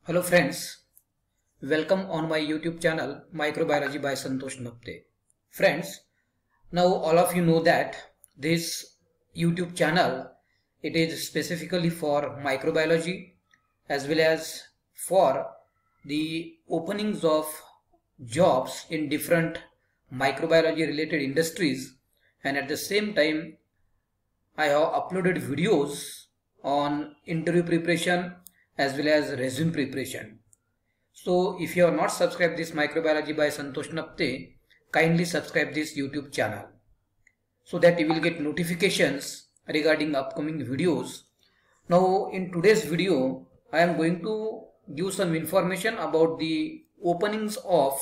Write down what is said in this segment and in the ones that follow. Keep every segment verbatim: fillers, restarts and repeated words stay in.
Hello friends, welcome on my YouTube channel Microbiology by Santosh Napte. Friends, now all of you know that this YouTube channel, it is specifically for microbiology as well as for the openings of jobs in different microbiology related industries, and at the same time I have uploaded videos on interview preparation as well as resume preparation. So if you have not subscribed this Microbiology by Santosh Napte, kindly subscribe this YouTube channel so that you will get notifications regarding upcoming videos. Now in today's video, I am going to give some information about the openings of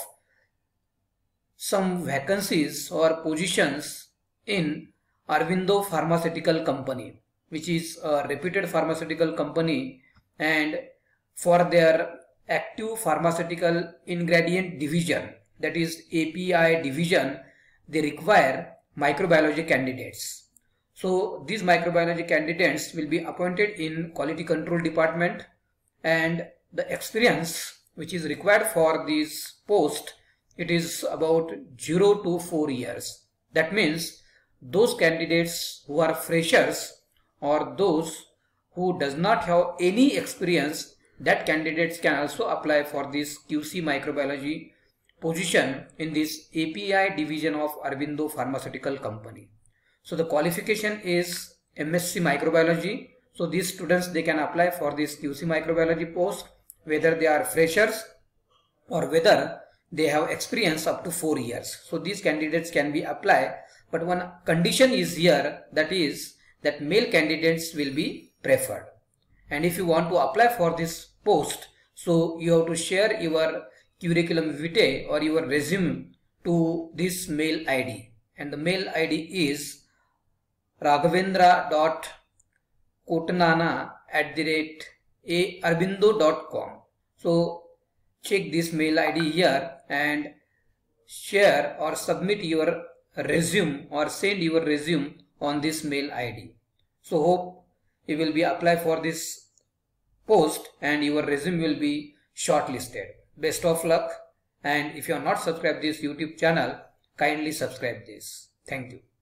some vacancies or positions in Aurobindo Pharmaceutical Company, which is a reputed pharmaceutical company, and for their active pharmaceutical ingredient division, that is A P I division, they require microbiology candidates. So these microbiology candidates will be appointed in quality control department, and the experience which is required for this post, it is about zero to four years. That means those candidates who are freshers or those who does not have any experience, that candidates can also apply for this Q C microbiology position in this A P I division of Aurobindo Pharmaceutical Company. So the qualification is M S c microbiology. So these students, they can apply for this Q C microbiology post whether they are freshers or whether they have experience up to four years. So these candidates can be applied, but one condition is here, that is that male candidates will be preferred. And if you want to apply for this post, so you have to share your curriculum vitae or your resume to this mail I D, and the mail I D is raghavendra dot kotanana at the rate aurobindo dot com. So check this mail I D here and share or submit your resume or send your resume on this mail I D. So hope you will be apply for this post and your resume will be shortlisted. Best of luck, and if you are not subscribed this YouTube channel, kindly subscribe this. Thank you.